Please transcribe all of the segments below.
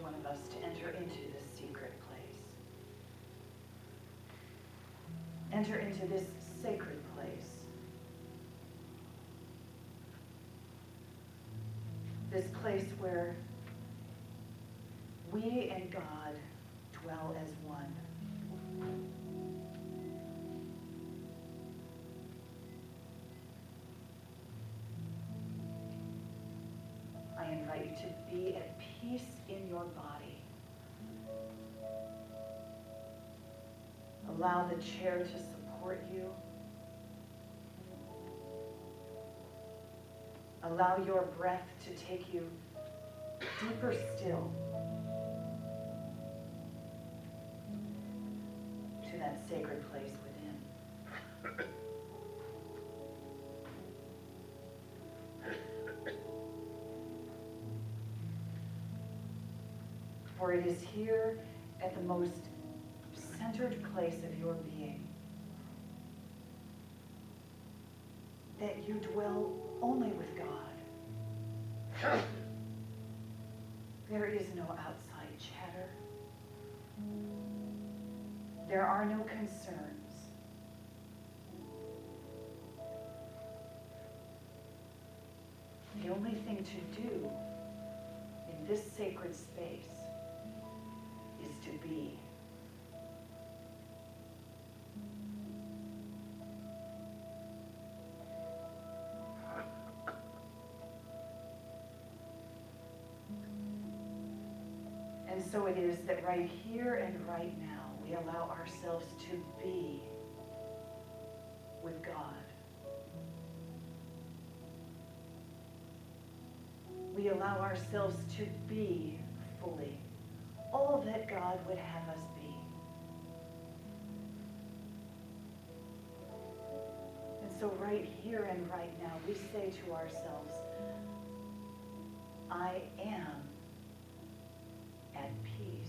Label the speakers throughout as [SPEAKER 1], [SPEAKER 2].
[SPEAKER 1] one of us to enter into this secret place. Enter into this sacred place. This place where we and God dwell as one. I invite you to be at peace in your body. Allow the chair to support you. Allow your breath to take you deeper still to that sacred place within. For it is here at the most centered place of your being that you dwell only with God. There is no outside chatter. There are no concerns. The only thing to do in this sacred space is to be. And so it is that right here and right now, we allow ourselves to be with God. We allow ourselves to be fully all that God would have us be. And so right here and right now, we say to ourselves, I am at peace.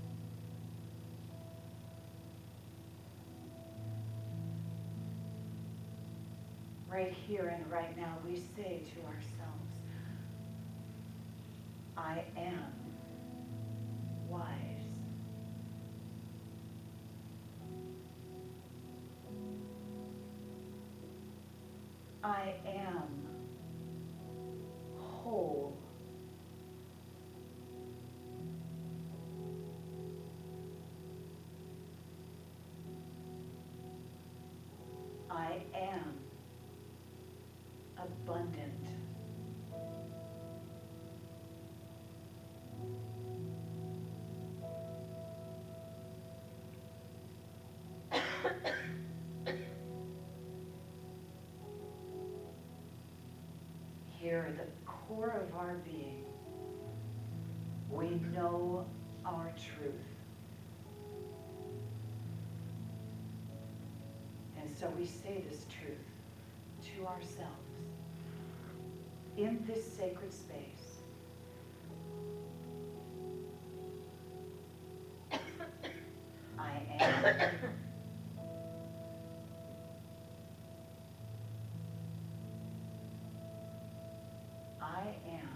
[SPEAKER 1] Right here and right now, we say to ourselves, I am wise. I am whole. I am abundant. Here at the core of our being, we know our truth. And so we say this truth to ourselves in this sacred space. I am. I am.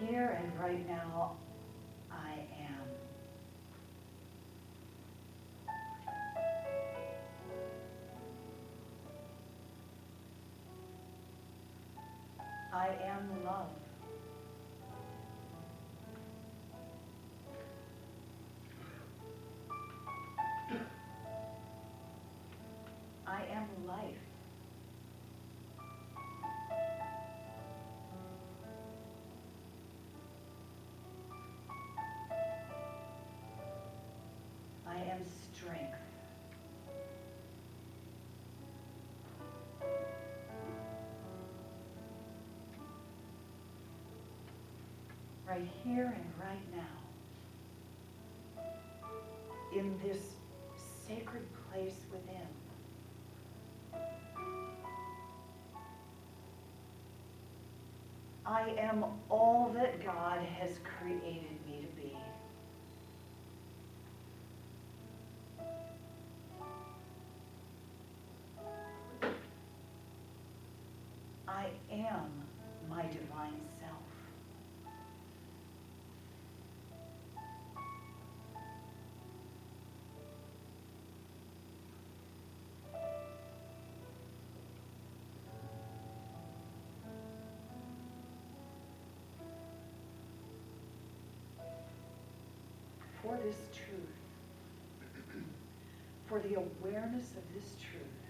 [SPEAKER 1] here and right now, I am. I am love. I am life. I am strength. Right here and right now, in this sacred place within, I am all that God has created me to be. I am my divine self. For this truth, for the awareness of this truth,